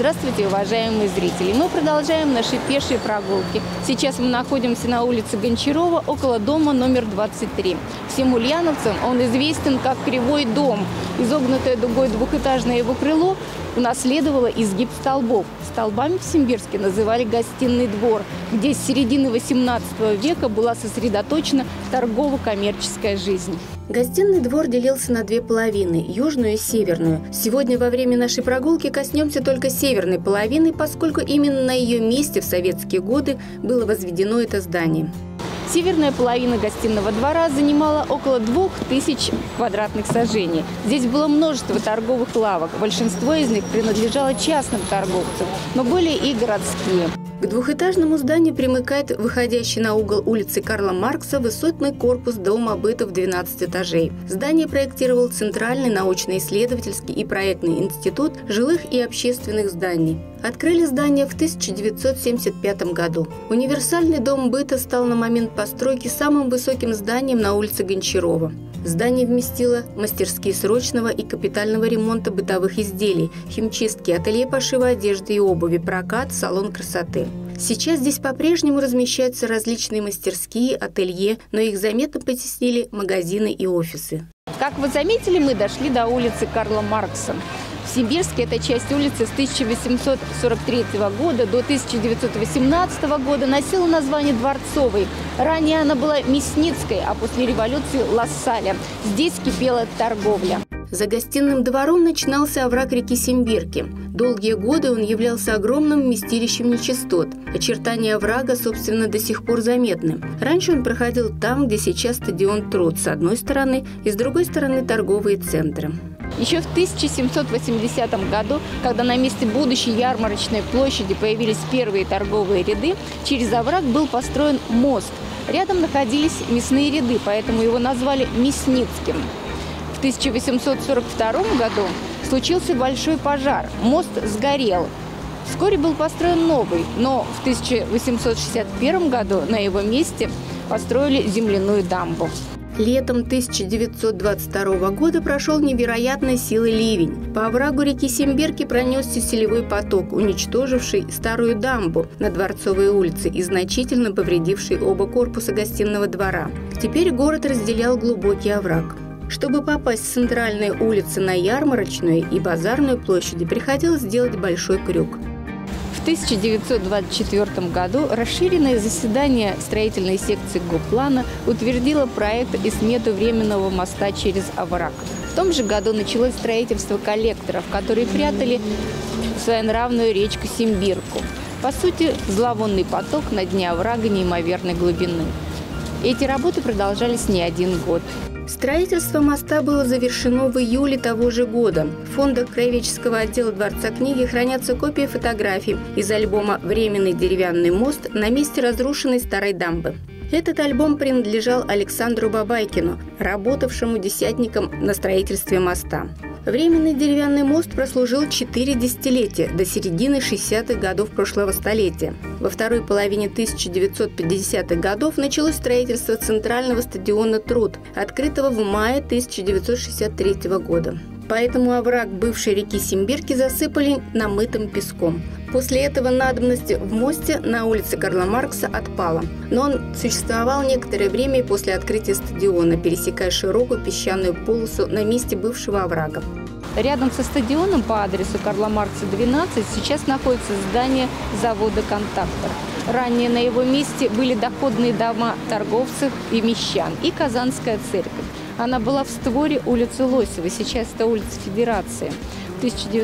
Здравствуйте, уважаемые зрители! Мы продолжаем наши пешие прогулки. Сейчас мы находимся на улице Гончарова, около дома номер 23. Всем ульяновцам он известен как Кривой дом. Изогнутое дугой двухэтажное его крыло унаследовало изгиб столбов. Столбами в Симбирске называли гостиный двор, где с середины 18 века была сосредоточена торгово-коммерческая жизнь. Гостиный двор делился на две половины – южную и северную. Сегодня во время нашей прогулки коснемся только северной половины, поскольку именно на ее месте в советские годы было возведено это здание. Северная половина гостиного двора занимала около 2000 квадратных сажений. Здесь было множество торговых лавок. Большинство из них принадлежало частным торговцам, но были и городские. К двухэтажному зданию примыкает выходящий на угол улицы Карла Маркса высотный корпус дома быта в 12 этажей. Здание проектировал Центральный научно-исследовательский и проектный институт жилых и общественных зданий. Открыли здание в 1975 году. Универсальный дом быта стал на момент постройки самым высоким зданием на улице Гончарова. Здание вместило мастерские срочного и капитального ремонта бытовых изделий, химчистки, ателье пошива одежды и обуви, прокат, салон красоты. Сейчас здесь по-прежнему размещаются различные мастерские, ателье, но их заметно потеснили магазины и офисы. Как вы заметили, мы дошли до улицы Карла Маркса. В Симбирске эта часть улицы с 1843 года до 1918 года носила название Дворцовой. Ранее она была Мясницкой, а после революции – Лассаля. Здесь кипела торговля. За гостиным двором начинался овраг реки Симбирки. Долгие годы он являлся огромным вместилищем нечистот. Очертания оврага, собственно, до сих пор заметны. Раньше он проходил там, где сейчас стадион Труд с одной стороны и с другой стороны торговые центры. Еще в 1780 году, когда на месте будущей ярмарочной площади появились первые торговые ряды, через овраг был построен мост. Рядом находились мясные ряды, поэтому его назвали Мясницким. В 1842 году случился большой пожар, мост сгорел. Вскоре был построен новый, но в 1861 году на его месте построили земляную дамбу. Летом 1922 года прошел невероятной силы ливень. По оврагу реки Симбирки пронесся селевой поток, уничтоживший старую дамбу на Дворцовой улице и значительно повредивший оба корпуса гостиного двора. Теперь город разделял глубокий овраг. Чтобы попасть с центральной улицы на Ярмарочную и Базарную площади, приходилось сделать большой крюк. В 1924 году расширенное заседание строительной секции Гоплана утвердило проект и смету временного моста через овраг. В том же году началось строительство коллекторов, которые прятали своенравную речку Симбирку. По сути, зловонный поток на дне оврага неимоверной глубины. Эти работы продолжались не один год. Строительство моста было завершено в июле того же года. В фондах краеведческого отдела Дворца книги хранятся копии фотографий из альбома «Временный деревянный мост» на месте разрушенной старой дамбы. Этот альбом принадлежал Александру Бабайкину, работавшему десятником на строительстве моста. Временный деревянный мост прослужил 4 десятилетия, до середины 60-х годов прошлого столетия. Во второй половине 1950-х годов началось строительство центрального стадиона «Труд», открытого в мае 1963 года. Поэтому овраг бывшей реки Симбирки засыпали намытым песком. После этого надобность в мосте на улице Карла Маркса отпала. Но он существовал некоторое время и после открытия стадиона, пересекая широкую песчаную полосу на месте бывшего оврага. Рядом со стадионом по адресу Карла Маркса, 12, сейчас находится здание завода «Контактор». Ранее на его месте были доходные дома торговцев и мещан и Казанская церковь. Она была в створе улицы Лосева, сейчас это улица Федерации. В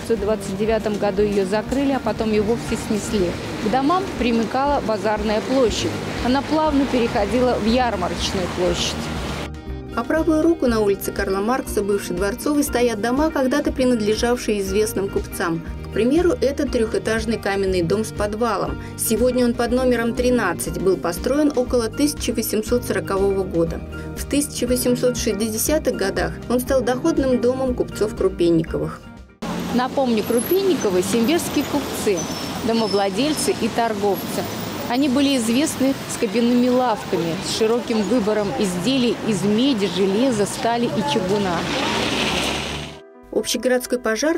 1929 году ее закрыли, а потом ее вовсе снесли. К домам примыкала Базарная площадь. Она плавно переходила в Ярмарочную площадь. По правую руку на улице Карла Маркса, бывшей Дворцовой, стоят дома, когда-то принадлежавшие известным купцам. К примеру, это трехэтажный каменный дом с подвалом. Сегодня он под номером 13, был построен около 1840 года. В 1860-х годах он стал доходным домом купцов Крупенниковых. Напомню, Крупенниковы – симбирские купцы, домовладельцы и торговцы. Они были известны скобяными лавками с широким выбором изделий из меди, железа, стали и чугуна. Общегородской пожар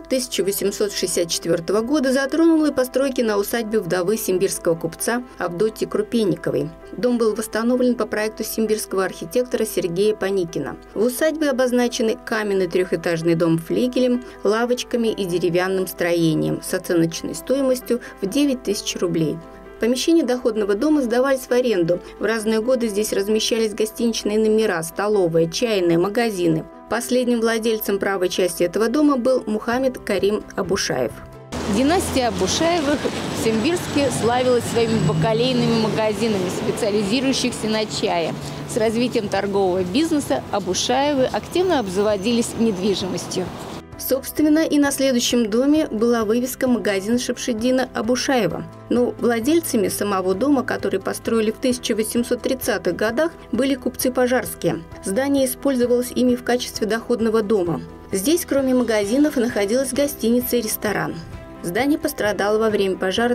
1864 года затронул и постройки на усадьбе вдовы симбирского купца Авдотьи Крупенниковой. Дом был восстановлен по проекту симбирского архитектора Сергея Паникина. В усадьбе обозначены каменный трехэтажный дом флигелем, лавочками и деревянным строением с оценочной стоимостью в 9 тысяч рублей. Помещения доходного дома сдавались в аренду. В разные годы здесь размещались гостиничные номера, столовая, чайные, магазины. Последним владельцем правой части этого дома был Мухаммед Карим Абушаев. Династия Абушаевых в Симбирске славилась своими бакалейными магазинами, специализирующихся на чае. С развитием торгового бизнеса Абушаевы активно обзаводились недвижимостью. Собственно, и на следующем доме была вывеска магазина Шамшидина Абушаева. Но владельцами самого дома, который построили в 1830-х годах, были купцы пожарские. Здание использовалось ими в качестве доходного дома. Здесь, кроме магазинов, находилась гостиница и ресторан. Здание пострадало во время пожара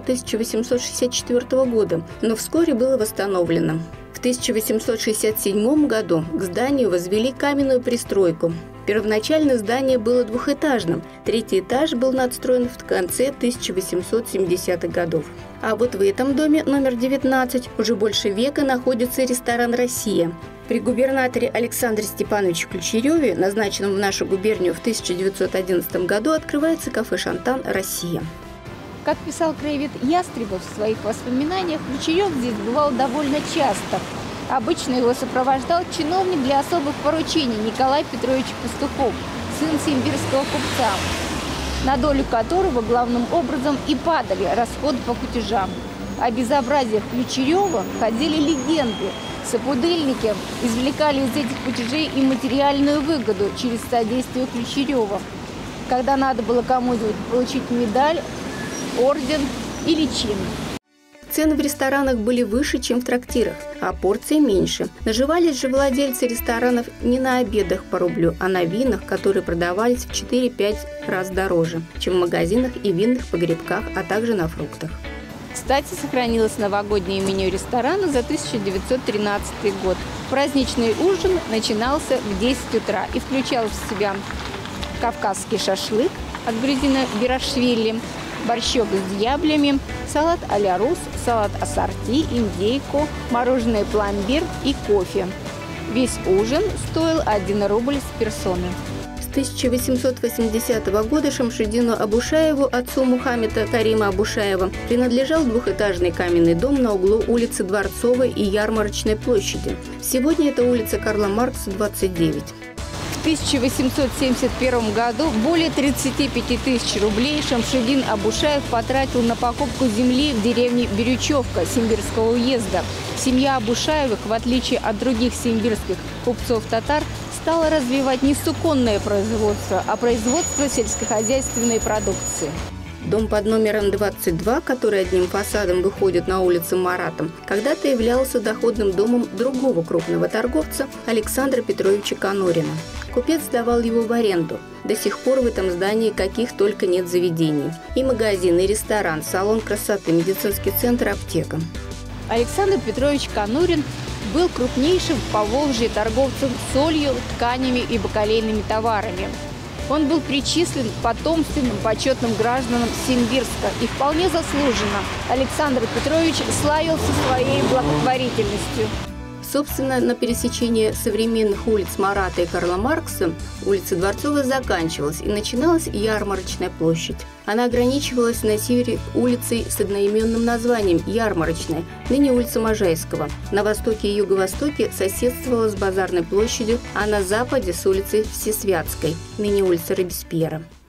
1864 года, но вскоре было восстановлено. В 1867 году к зданию возвели каменную пристройку. Первоначально здание было двухэтажным, третий этаж был надстроен в конце 1870-х годов. А вот в этом доме номер 19 уже больше века находится ресторан «Россия». При губернаторе Александре Степановиче Ключереве, назначенном в нашу губернию в 1911 году, открывается кафе «Шантан Россия». Как писал краевед Ястребов в своих воспоминаниях, Ключерев здесь бывал довольно часто. Обычно его сопровождал чиновник для особых поручений Николай Петрович Пастухов, сын симбирского купца, на долю которого главным образом и падали расходы по кутежам. О безобразиях Ключерева ходили легенды. Сопудыльники извлекали из этих кутежей и материальную выгоду через содействие Ключерева, когда надо было кому-нибудь получить медаль, орден или чин. Цены в ресторанах были выше, чем в трактирах, а порции меньше. Наживались же владельцы ресторанов не на обедах по рублю, а на винах, которые продавались в 4-5 раз дороже, чем в магазинах и винных погребках, а также на фруктах. Кстати, сохранилось новогоднее меню ресторана за 1913 год. Праздничный ужин начинался в 10 утра и включал в себя кавказский шашлык от грузина Бирашвили, борщок с дьяблями, салат а-ля рус, салат ассорти, индейку, мороженое пломбир и кофе. Весь ужин стоил 1 рубль с персоны. С 1880 года Шамшидину Абушаеву, отцу Мухаммеда Карима Абушаева, принадлежал двухэтажный каменный дом на углу улицы Дворцовой и Ярмарочной площади. Сегодня это улица Карла Маркса, 29. В 1871 году более 35 тысяч рублей Шамшидин Абушаев потратил на покупку земли в деревне Бирючевка Симбирского уезда. Семья Абушаевых, в отличие от других симбирских купцов-татар, стала развивать не суконное производство, а производство сельскохозяйственной продукции. Дом под номером 22, который одним фасадом выходит на улицу Марата, когда-то являлся доходным домом другого крупного торговца Александра Петровича Конурина. Купец сдавал его в аренду. До сих пор в этом здании каких только нет заведений. И магазин, и ресторан, салон красоты, медицинский центр, аптека. Александр Петрович Конурин был крупнейшим в Поволжье торговцем солью, тканями и бакалейными товарами. Он был причислен к потомственным почетным гражданам Симбирска и вполне заслуженно Александр Петрович славился своей благотворительностью. Собственно, на пересечении современных улиц Марата и Карла Маркса улица Дворцовая заканчивалась и начиналась Ярмарочная площадь. Она ограничивалась на севере улицей с одноименным названием Ярмарочная, ныне улица Можайского. На востоке и юго-востоке соседствовала с Базарной площадью, а на западе с улицей Всесвятской, ныне улица Робеспьера.